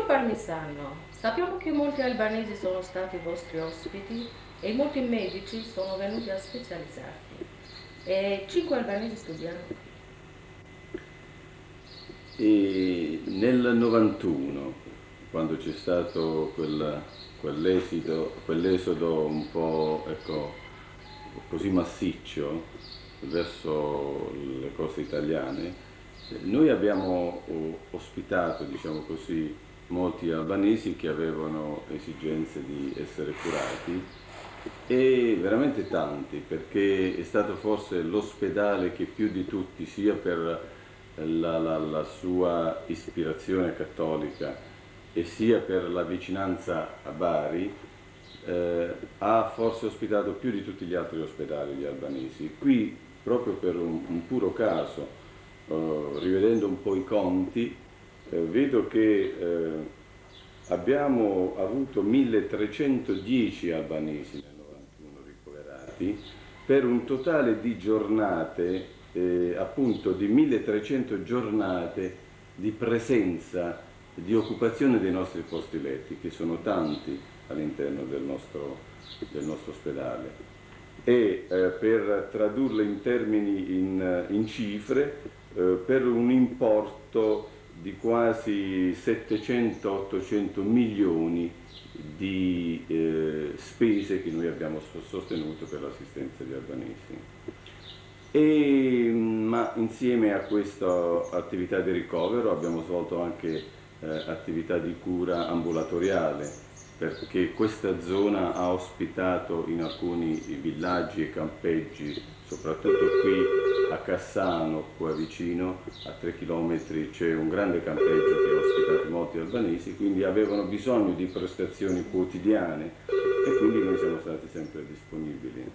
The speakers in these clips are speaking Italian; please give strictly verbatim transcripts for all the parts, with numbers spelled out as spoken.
Signor Parmisano, sappiamo che molti albanesi sono stati vostri ospiti e molti medici sono venuti a specializzarsi. E cinque albanesi studiano. E nel novantuno, quando c'è stato quel, quell'esodo, quell'esodo un po', ecco, così massiccio verso le coste italiane, noi abbiamo ospitato, diciamo così, molti albanesi che avevano esigenze di essere curati, e veramente tanti, perché è stato forse l'ospedale che più di tutti, sia per la, la, la sua ispirazione cattolica e sia per la vicinanza a Bari, eh, ha forse ospitato più di tutti gli altri ospedali gli albanesi. Qui, proprio per un, un puro caso, eh, rivedendo un po' i conti, eh, vedo che eh, abbiamo avuto milletrecentodieci albanesi nel novantuno ricoverati, per un totale di giornate, eh, appunto di milletrecento giornate di presenza, di occupazione dei nostri posti letti, che sono tanti all'interno del nostro, del nostro ospedale. E eh, per tradurle in termini, in, in cifre, eh, per un importo di quasi settecento ottocento milioni di eh, spese che noi abbiamo sostenuto per l'assistenza di albanesi. E, ma insieme a questa attività di ricovero abbiamo svolto anche eh, attività di cura ambulatoriale, perché questa zona ha ospitato in alcuni villaggi e campeggi, soprattutto qui a Cassano, qua vicino, a tre chilometri c'è un grande campeggio che ha ospitato molti albanesi, quindi avevano bisogno di prestazioni quotidiane e quindi noi siamo stati sempre disponibili.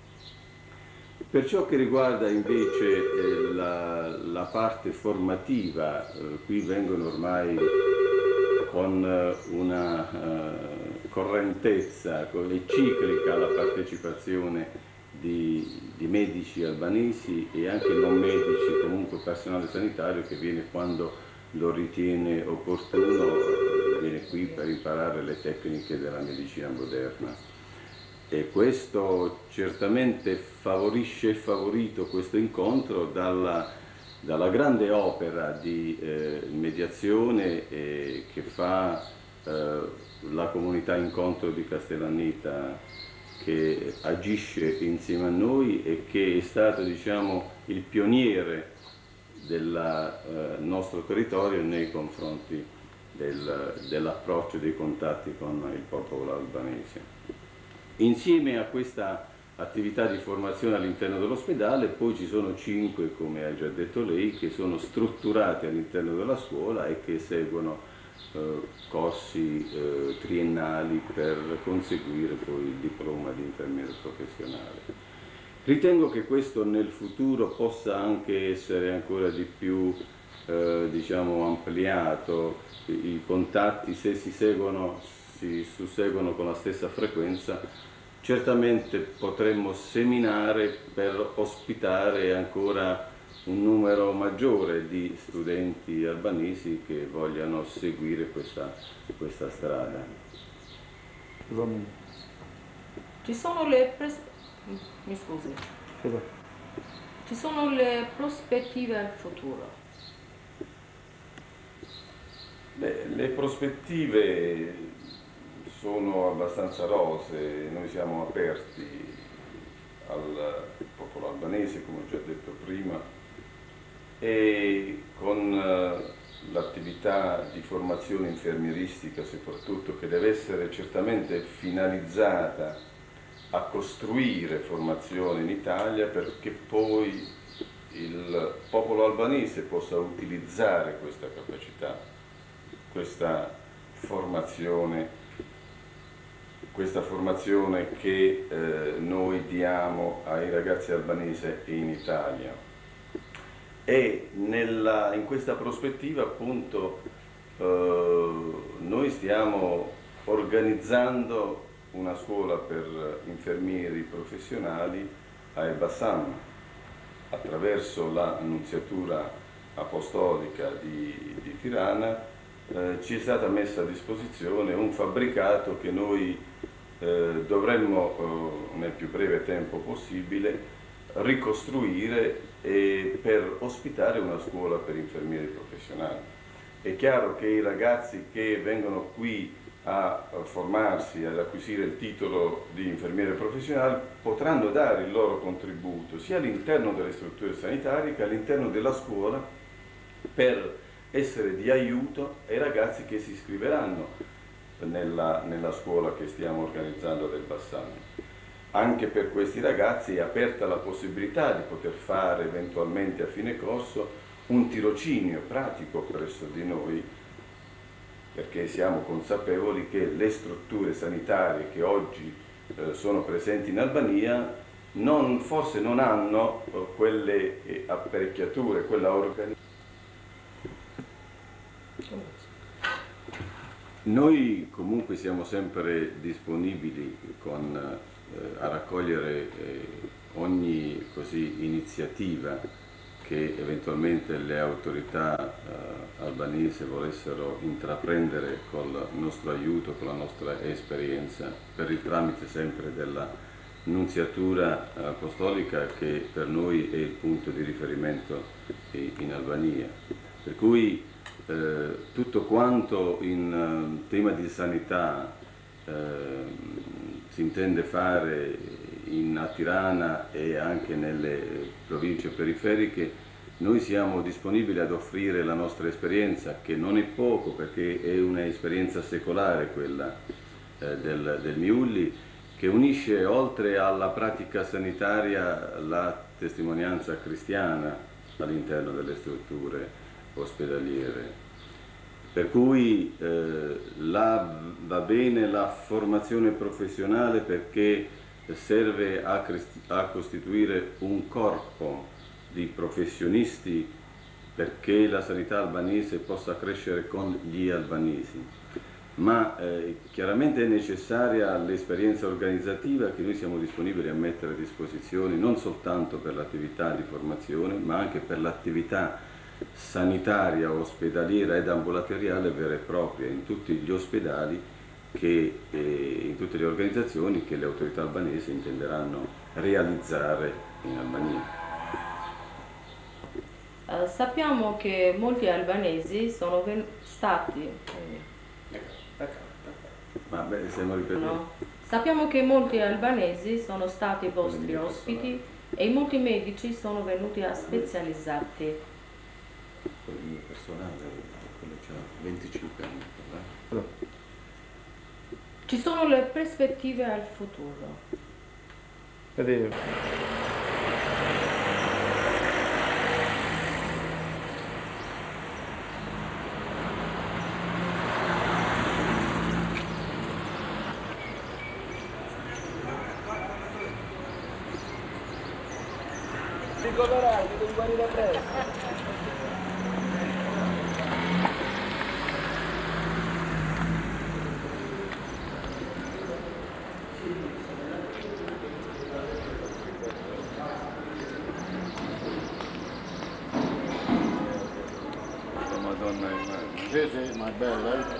Per ciò che riguarda invece eh, la, la parte formativa, eh, qui vengono ormai con eh, una eh, correntezza, con è ciclica la partecipazione di, di medici albanesi e anche non medici, comunque personale sanitario che viene quando lo ritiene opportuno, viene qui per imparare le tecniche della medicina moderna. E questo certamente favorisce e favorito questo incontro dalla, dalla grande opera di eh, mediazione eh, che fa eh, la comunità Incontro di Castellannita, che agisce insieme a noi e che è stato, diciamo, il pioniere del eh, nostro territorio nei confronti del, dell'approccio e dei contatti con il popolo albanese. Insieme a questa attività di formazione all'interno dell'ospedale poi ci sono cinque, come ha già detto lei, che sono strutturati all'interno della scuola e che seguono eh, corsi eh, triennali per conseguire poi il diploma di infermiere professionale. Ritengo che questo nel futuro possa anche essere ancora di più eh, diciamo, ampliato, i, i contatti se si seguono, si susseguono con la stessa frequenza. Certamente potremmo seminare per ospitare ancora un numero maggiore di studenti albanesi che vogliano seguire questa, questa strada. Ci sono le pres... mi scusi. Ci sono le prospettive al futuro. Beh, le prospettive sono abbastanza rosee, noi siamo aperti al popolo albanese, come ho già detto prima, e con l'attività di formazione infermieristica soprattutto, che deve essere certamente finalizzata a costruire formazione in Italia perché poi il popolo albanese possa utilizzare questa capacità, questa formazione questa formazione che eh, noi diamo ai ragazzi albanesi in Italia. E nella, in questa prospettiva appunto eh, noi stiamo organizzando una scuola per infermieri professionali a Elbasan attraverso la Annunziatura Apostolica di, di Tirana. eh, ci è stata messa a disposizione un fabbricato che noi eh, dovremmo eh, nel più breve tempo possibile ricostruire e per ospitare una scuola per infermieri professionali. È chiaro che i ragazzi che vengono qui a formarsi, ad acquisire il titolo di infermiere professionale potranno dare il loro contributo sia all'interno delle strutture sanitarie che all'interno della scuola per essere di aiuto ai ragazzi che si iscriveranno nella, nella scuola che stiamo organizzando del Bassano. Anche per questi ragazzi è aperta la possibilità di poter fare eventualmente a fine corso un tirocinio pratico presso di noi, perché siamo consapevoli che le strutture sanitarie che oggi eh, sono presenti in Albania non, forse non hanno eh, quelle eh, apparecchiature, quella organizzazione. Noi comunque siamo sempre disponibili con, eh, a raccogliere eh, ogni così, iniziativa che eventualmente le autorità eh, albanesi volessero intraprendere col nostro aiuto, con la nostra esperienza, per il tramite sempre della nunziatura apostolica che per noi è il punto di riferimento in Albania. Per cui eh, tutto quanto in uh, tema di sanità eh, si intende fare in a Tirana e anche nelle province periferiche, noi siamo disponibili ad offrire la nostra esperienza, che non è poco perché è un'esperienza secolare quella eh, del, del Miulli, che unisce oltre alla pratica sanitaria la testimonianza cristiana all'interno delle strutture ospedaliere. Per cui eh, là va bene la formazione professionale perché serve a, a costituire un corpo di professionisti perché la sanità albanese possa crescere con gli albanesi, ma eh, chiaramente è necessaria l'esperienza organizzativa che noi siamo disponibili a mettere a disposizione non soltanto per l'attività di formazione ma anche per l'attività sanitaria, ospedaliera ed ambulatoriale vera e propria in tutti gli ospedali che eh, in tutte le organizzazioni che le autorità albanesi intenderanno realizzare in Albania. Uh, sappiamo che molti albanesi sono stati Ma beh, stiamo ripetendo. no. Sappiamo che molti albanesi sono stati vostri ospiti e molti medici sono venuti a specializzarti. Il mio personale, quello c'ha venticinque anni. Eh? Ci sono le prospettive al futuro. Vedete. Ti colorai, ti devi guarire presto. Sì, sì, ma è bella, eh?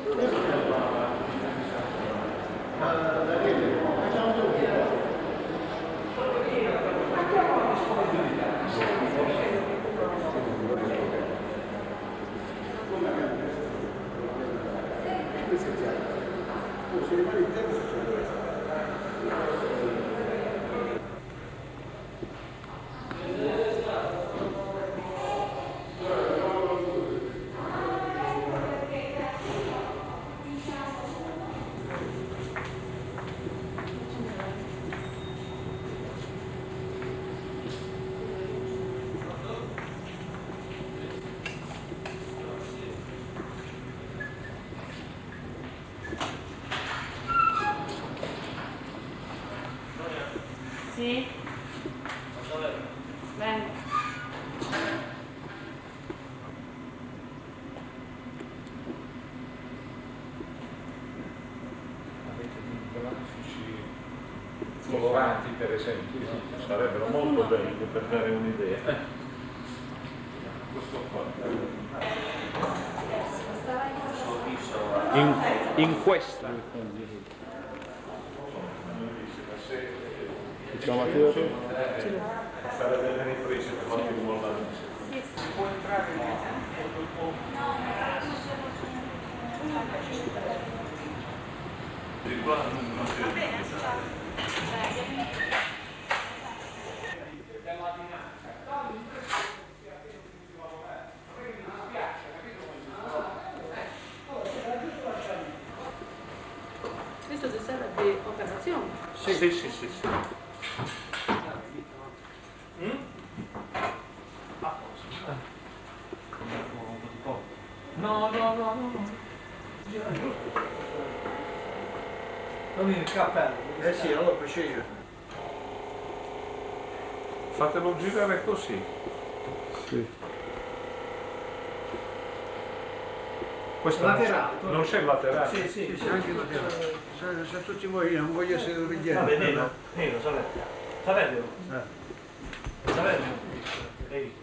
Sì? Bene. Avete dei grafici coloranti per esempio, no? Sarebbero molto belli per dare un'idea. Questo qua. in, in questa. Sarebbe delle riprese per quanto riguarda la può entrare di qua non c'è. Questo di sala di operazione? Sì, sì, sì, sì, sì. Mm? No, no, no, no. Non il cappello. Eh sì, allora faccio io. Fatelo girare così. Sì. Questo Laterale. non c'è il laterale. Sì, sì, sì, anche laterale. Se, se tutti voi, io non voglio essere un richiamo. Vabbè, Nino, Nino, sapete. Sapete? Sapete? Ehi.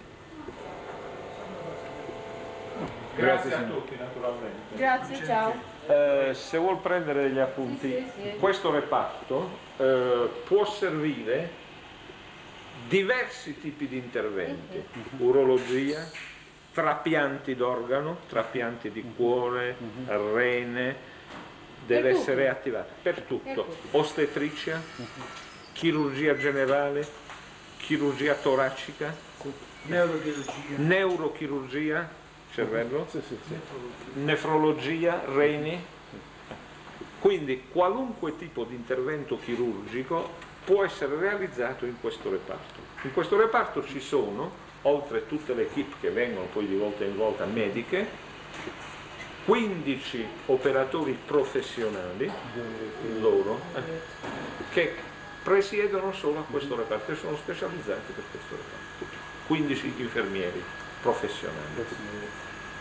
Grazie a tutti naturalmente. Grazie, ciao. Eh, se vuol prendere degli appunti, Sì, sì, sì. questo reparto eh, può servire diversi tipi di interventi, urologia, trapianti d'organo, trapianti di cuore, rene, deve Per essere tutto. attivato per Per tutto, tutto. ostetricia, chirurgia generale, chirurgia toracica, Neurochirurgia. neurochirurgia, cervello, Sì, sì, sì. nefrologia, reni, quindi qualunque tipo di intervento chirurgico può essere realizzato in questo reparto. In questo reparto ci sono, oltre tutte le equip che vengono poi di volta in volta mediche, quindici operatori professionali, loro, eh, che presiedono solo a questo reparto e sono specializzati per questo reparto. quindici infermieri professionali.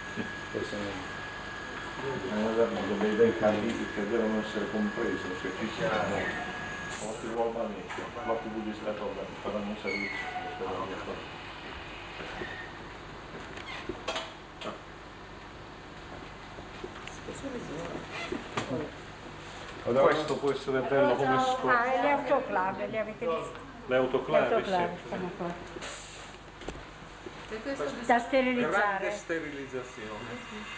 Delle idee candide che devono essere comprese, se ci siamo particolarmente dal punto di vista che faranno un servizio. Questo può essere bello come scuola. Ah, e le autoclave, le avete viste? Le autoclave, Le autoclave, sì. sono qua. Per questo di Da Grande sterilizzare. sterilizzazione.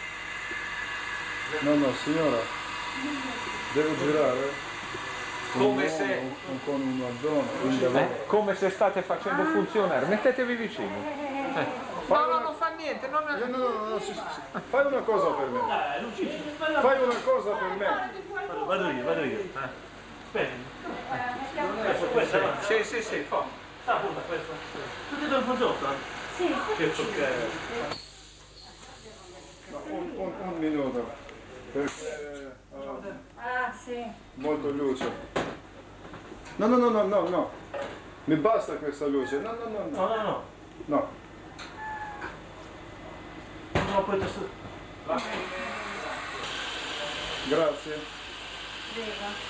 No, no, signora, devo girare con Come un se- uomo, con- con una donna, quindi Eh, allora- come se state facendo funzionare, mettetevi vicino. Eh. No, no, non fa niente, non No, no, no, no, sì, sì, sì. Fai una cosa per me, fai una cosa per me. Vado io, vado io. Aspetta. Questa, questa, va. Sì, sì, sì, fa. Sta puta questa. Tutti e due un sotto? Sì, Che ok. No, un, un, un minuto, perché ah, ah sì. molto luce. No, no, no, no, no, no, mi basta questa luce, no, no, no, No, no, no, no. no. No, poi adesso... Grazie. Prego.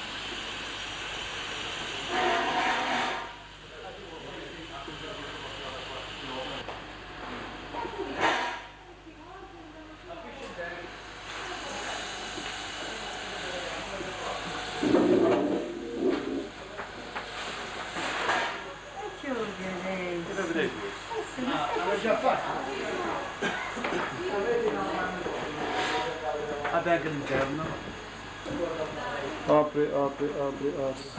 L'ho già fatto. La bag all'interno. Apri, apri, apri, apri.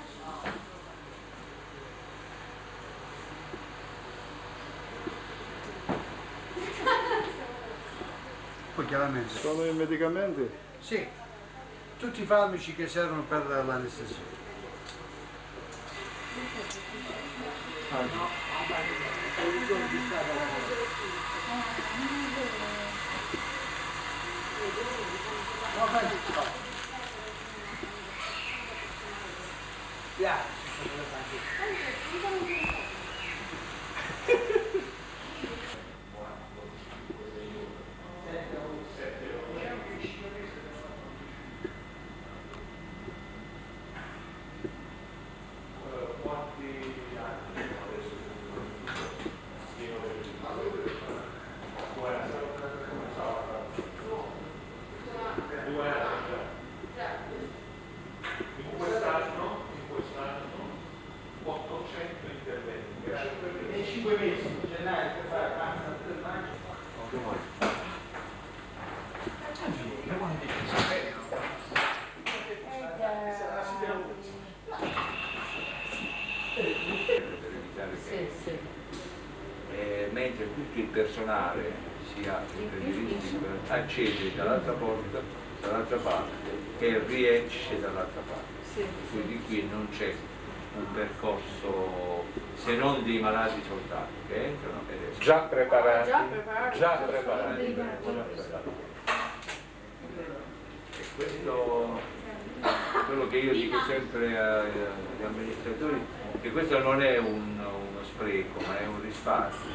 Poi chiaramente. Sono i medicamenti? Sì, tutti i farmaci che servono per l'anestesia. mentre tutto il personale, sia infermieristico, accede dall'altra porta, dall'altra parte e riesce dall'altra parte. Quindi qui non c'è un percorso, se non dei malati soltanto che entrano ed escono. Già preparati, Già preparati. già preparati. E questo, quello che io dico sempre agli amministratori, che questo non è un, uno spreco, ma è un risparmio.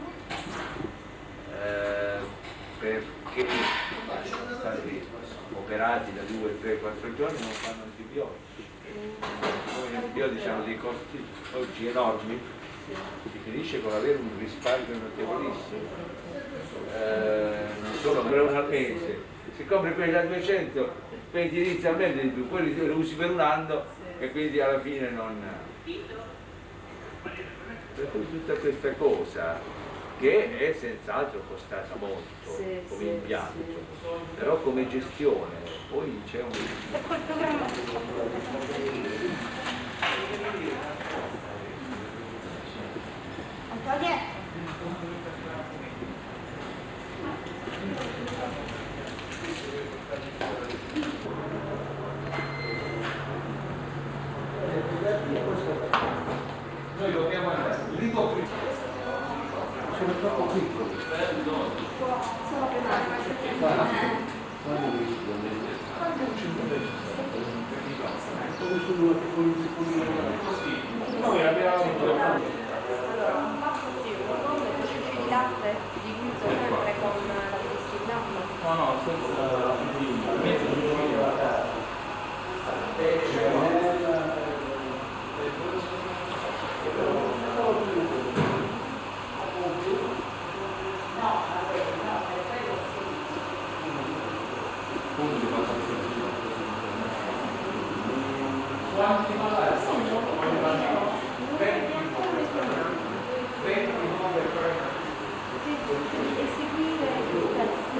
Eh, perché sono stati operati da due, tre, quattro giorni non fanno antibiotici. Gli antibiotici hanno dei costi oggi enormi, si finisce con avere un risparmio notevolissimo. Eh, non solo per un al mese, se compri quelli da duecento, spendi inizialmente di più, poi li usi per un anno e quindi alla fine non... Per cui tutta questa cosa che è senz'altro costata molto Sì, come sì, impianto, sì. però come gestione poi c'è un... Noi dobbiamo andare lì dopo. Sono troppo piccoli. Noi abbiamo Il latte diluito sempre con la distillato. No, no, questo quanti malati sono? ventinove Eseguire il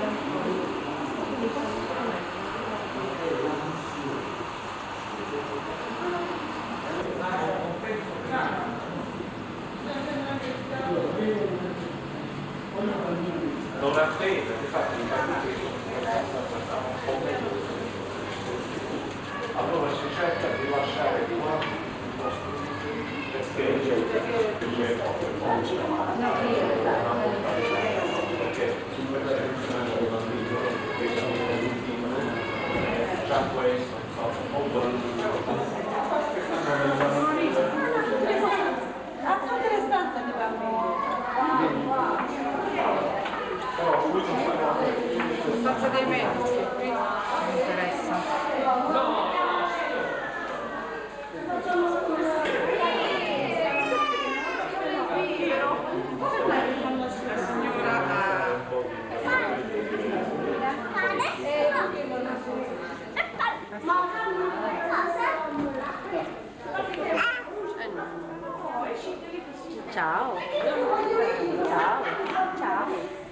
non attende, infatti un po' meglio. Allora si cerca di lasciare qua il posto perché c'è perché già questo A tutte le stanze di bambini. Stanza dei medici, qui non interessa. Ciao. Ciao. Ciao.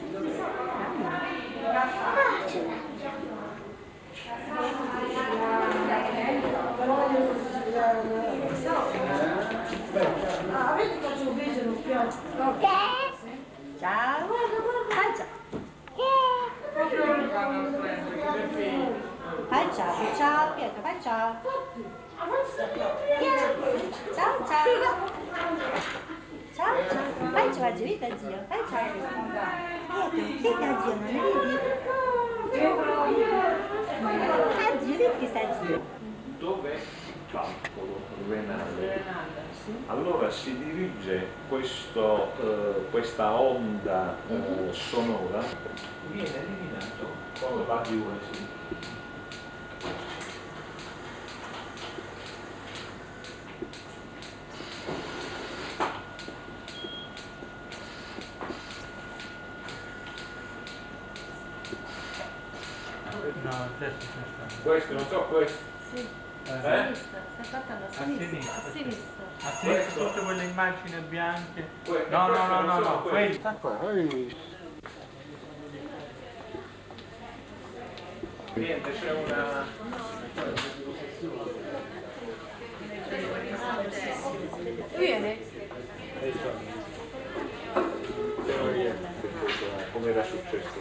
Ah, vedi che c'è un viso in un piatto. Ciao. Fai ciao. Fai ciao. Ciao Pietro, fai ciao. Ciao ciao. Ciao ciao. Fai ciao a zio, da zio. Fai ciao. Pietro, che da zio, non vedi? A zio, vedi che sta zio. dov'è il calcolo renale? Allora si dirige questo, eh, questa onda eh, sonora, viene eliminato con la diuresi. no, adesso sono stato. Questo, non so questo. Sì. Eh? A sinistra, stai fatta a sinistra. sinistra. A sinistra. A sinistra tutte quelle immagini bianche. Que- No, no, queste no, non no, sono no, quelle. quelli. Niente, c'è una... Viene? teoria era successo.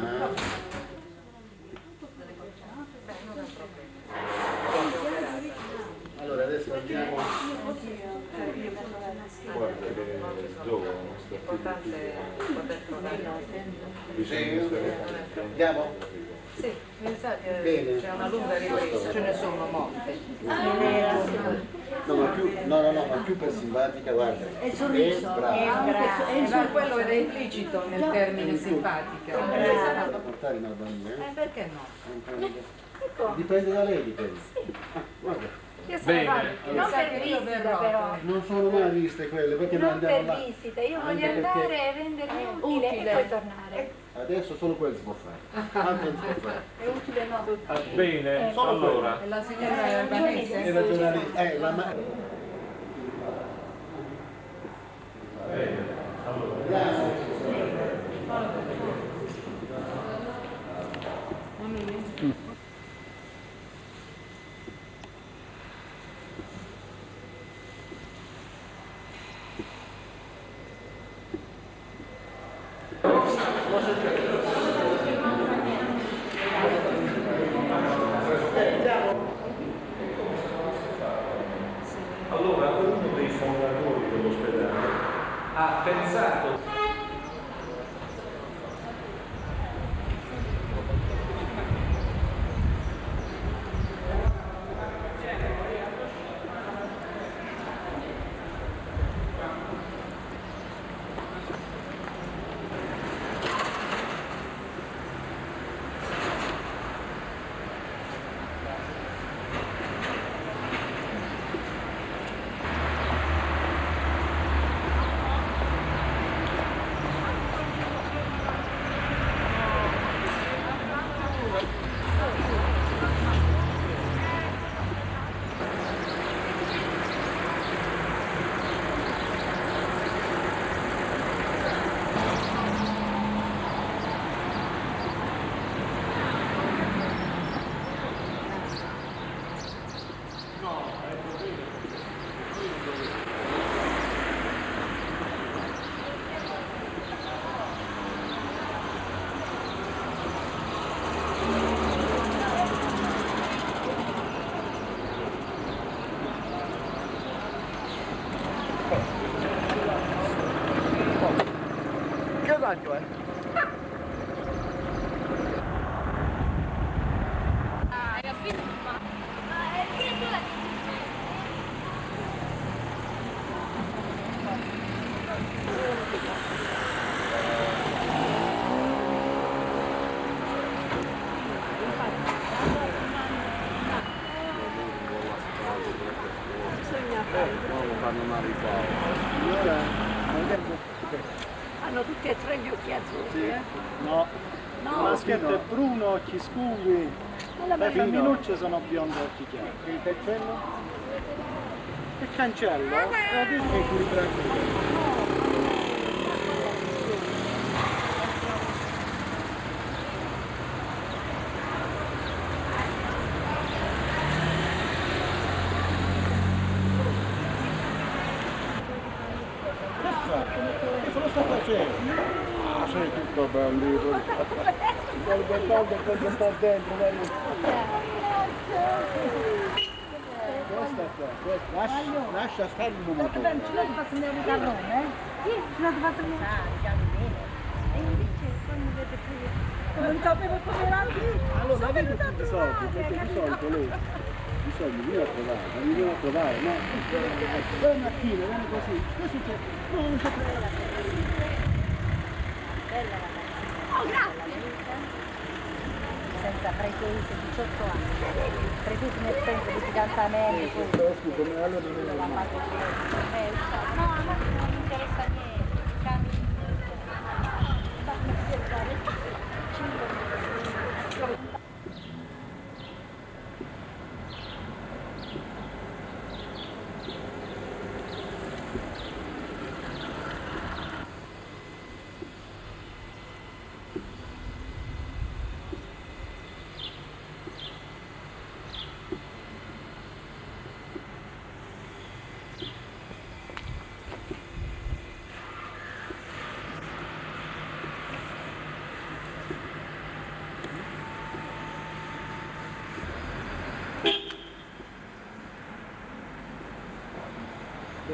Allora adesso andiamo. Guarda che dove l'importante è poter trovare. bisogna stare attenti. Andiamo? Sì, mi sa che Bene. c'è una lunga ripresa, ce ne sono molte. No, ma più, no, no, no, ma più per simpatica, guarda. E sorriso. brava. E ma quello era implicito nel termine simpatica. Da portare in Albania, Eh, eh? perché no? Dipende da lei, dipende. Ah, guarda. Bene, Non per io verrò. però. Non sono mai viste quelle, perché noi Non andiamo per là. visita, io Anche voglio andare perché e rendermi utile, Utile. e poi tornare. adesso solo quello si può fare. Altro non si può fare. È utile no? bene, Solo allora, E la signora albanese? E la giornalista, eh, la ma... allora uno dei fondatori dell'ospedale ha pensato Che raggio è? Fanno male i signora, Hanno tutti e tre gli occhi azzurri, eh? No, No, il maschietto è bruno, occhi scuri, le femminucce sono bionde, occhi chiari. il cancello? Il cancello è equilibrato. Che cosa sta facendo? Ah, sei tutto bello. Quel bertoldo e quel bertoldo dentro, vedi? Questa qua, questa. Lascia, lascia stare il momento. Ce l'ho fatto vedere il carrone, eh? Sì, ce l'ho fatto vedere. Ah, bene. E invece quando vede più... Non sapevo come era lì. Allora, vedi tutti i soldi, perché di solito lei, di solito viene a trovare, non viene a trovare, no? Poi un attimo, viene così, così c'è, no, non c'è più. Bella ragazza. Oh, grazie. Senza pretese, diciotto anni. Pretese nel senso di fidanzamento. Però scusa, ma allora non è normale. No, a me non mi interessa niente.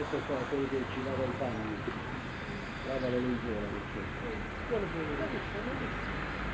questo qua, quello che ci lava il bagno, lava le lenzuola che c'è. Quello che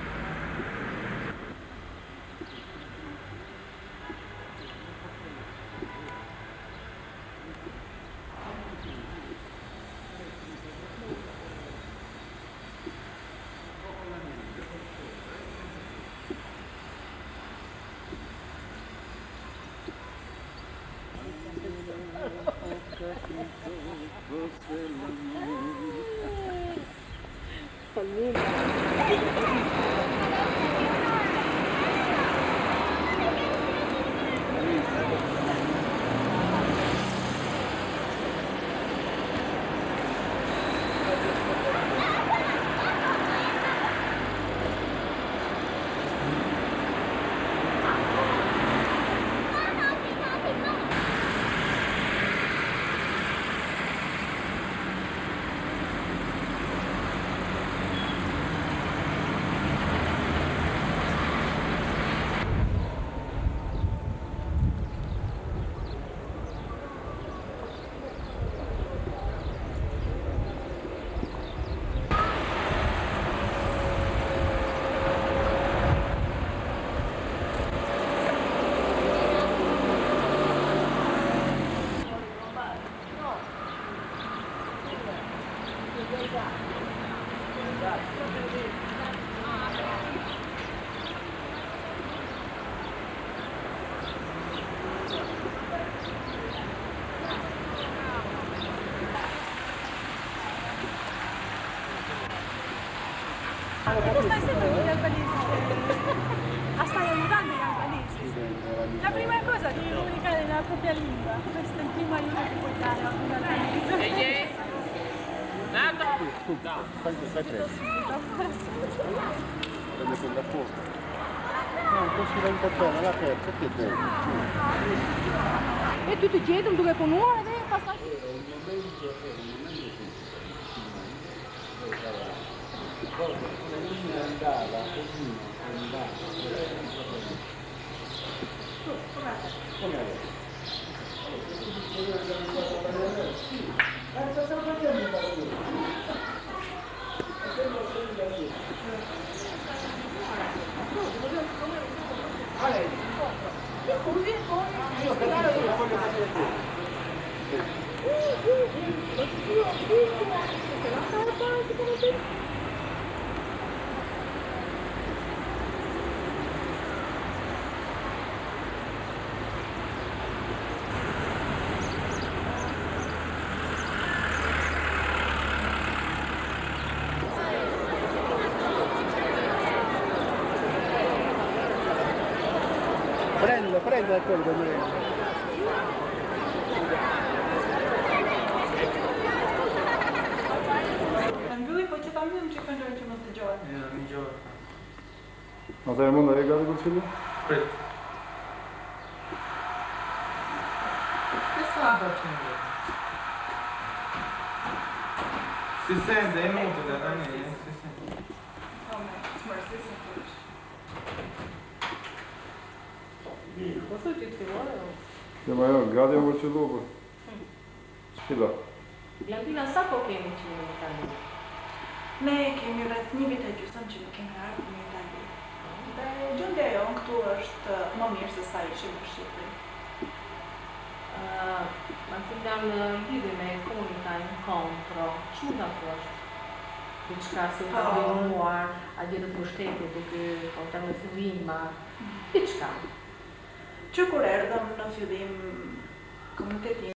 Tu stai seguendo gli albanesi? Ah, stai aiutando gli albanesi? La prima cosa devi comunicare nella propria lingua. Questo è il primo aiuto che puoi dare a un albanese. Nada! Fai preso. Prende quella fuoco. No, così va un po' bene, la terza, che è E tu ti chiedi dove con uno e devi passare? andava così, andava. Come adesso? Io però lo voglio vedere. Prendilo, prendilo quello da me. Lui poi c'è también ci prende ci molto giovane. Era un giorno. Ma te il mondo hai legato consiglio? Che sta facendo? Si sente, è inutile, Daniele, si sente. Cosa ti ci vuole? Ja, ma ja, gerade haben wir schon loben. Spila. Gladina sa po kemi që në Itali? Ne kemi rreth një vit e gjysmë që nuk kemi ardhur në Itali. Dhe gjendja jonë këtu është më mirë se sa ishim në Shqipëri. Uh, ma intendiam lidhje me komunika incontro, ç'mund ta thuash? Diçka se ka bënuar, a gjetë të mbështetje duke kontar në fillim, ma diçka. Që kur erdhëm në fillim komuniteti